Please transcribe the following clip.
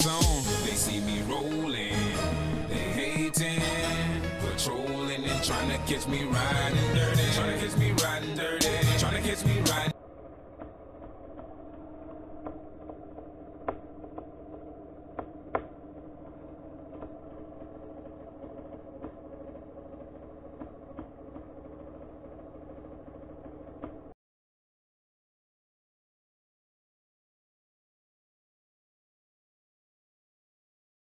zone. They see me rolling, they hating, patrolling and trying to catch me riding dirty. Trying to catch me riding dirty. Trying to catch me riding.